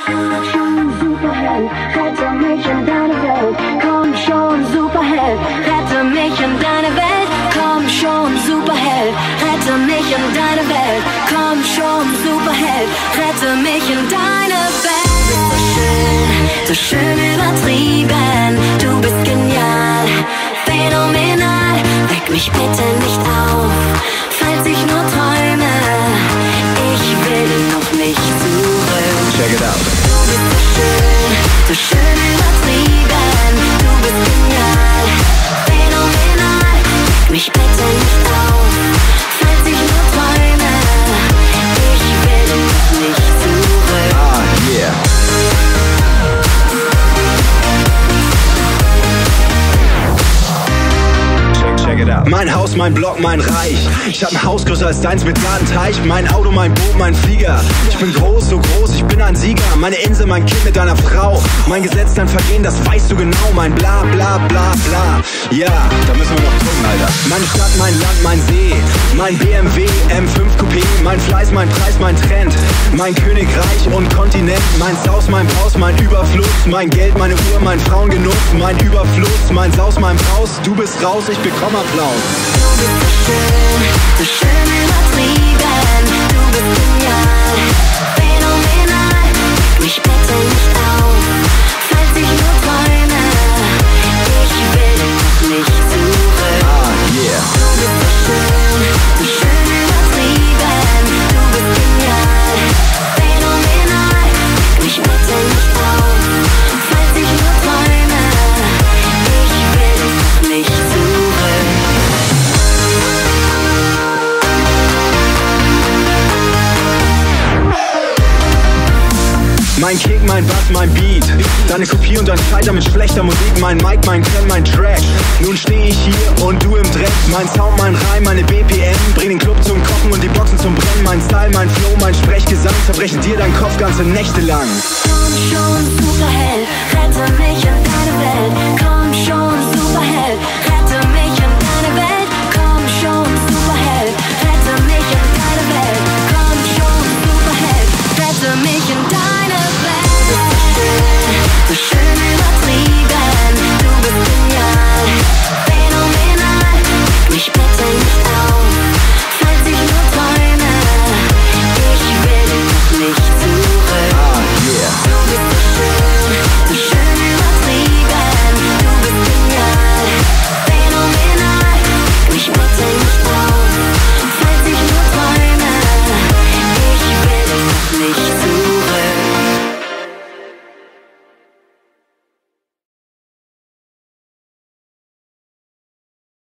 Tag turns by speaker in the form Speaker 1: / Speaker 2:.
Speaker 1: Superheld, rette mich in deine Welt. Komm schon, Superheld, rette mich in deine Welt. Komm schon, Superheld, rette mich in deine Welt. Komm schon, Superheld, rette mich in deine Welt. Du bist so schön übertrieben. Du bist genial, phänomenal. Weck mich bitte nicht auf, falls ich nur träume. Ich will noch nicht zurück.
Speaker 2: Check it out.
Speaker 1: Du bist so schön übertrieben. Du bist genial, phänomenal. Weck mich bitte nicht auf, falls ich nur träume. Ich will noch nicht zurück.
Speaker 2: Ah, yeah. Check it out. Mein Haus, mein Block, mein Reich. Ich hab ein Haus größer als deins mit Gartenteich. Mein Auto, mein Boot, mein Flieger. Ich bin groß, so groß, ich bin ein Sieger. Meine Insel, mein Kind mit deiner Frau. Mein Gesetz, dein Vergehen, das weißt du genau. Mein bla bla bla bla. Ja, da müssen wir noch drücken, Alter. Meine Stadt, mein Land, mein See. Mein BMW, M5 Coupé. Mein Fleiß, mein Preis, mein Trend. Mein Königreich und Kontinent. Mein Saus, mein Braus, mein Überfluss. Mein Geld, meine Uhr, mein Frauengenuss. Mein Überfluss, mein Saus, mein Braus. Du bist raus, ich bekomme Applaus.
Speaker 1: Du bist so schön übertrieben. Du bist genial, phänomenal. Weck mich bitte nicht auf, falls ich nur träume. Ich will noch nicht zurück.
Speaker 2: Ah, yeah.
Speaker 1: Du bist so schön übertrieben. Du bist genial, phänomenal. Weck mich bitte nicht auf, falls ich nur träume. Ich will noch nicht zurück.
Speaker 2: Mein Kick, mein Bass, mein Beat. Deine Kopie und dein Scheiter mit schlechter Musik. Mein Mic, mein Pen, mein Track. Nun steh ich hier und du im Dreck. Mein Sound, mein Reim, meine BPM. Bring den Club zum Kochen und die Boxen zum Brennen. Mein Style, mein Flow, mein Sprechgesang. Zerbrechen dir deinen Kopf ganze Nächte lang.
Speaker 1: Komm schon, Superheld, rette mich in deine Welt. Komm